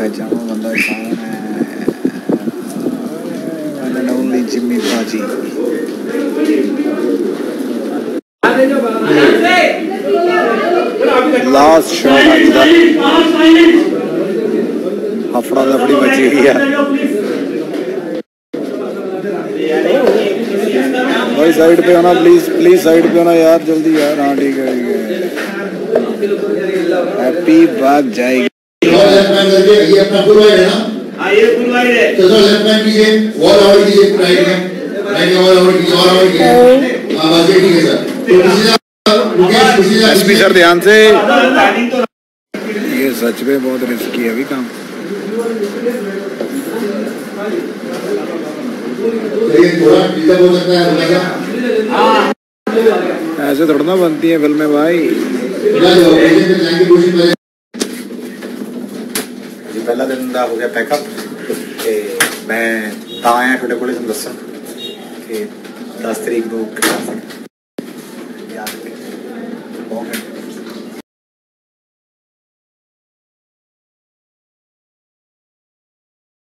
पहचानो बंदा कौन है। ओनली जिम्मी पाजी। लास्ट शॉट आज का हफड़ा दफड़ी बची हुई है भाई। साइड पे होना प्लीज, प्लीज साइड पे होना यार, जल्दी यार। हाँ ठीक है, हैप्पी बात जाएगी। ये अपना फुल वाइड है ना? हाँ ये फुल वाइड है। तो सर लेफ्ट हैंड कीजिए, वॉल आउट कीजिए राइट में, राइट में वॉल आउट कीजिए, वॉल आउट कीजिए। हाँ बस ये ठीक है सर। एसपी सर ध्यान से। ये सच में बहुत रिस्की है अभी काम। ऐसे थोड़ा ना बनती है फिल्में भाई। पहला दिन का हो गया पैकअप। मैं आया थोड़े को दसा कि 10 तरीक को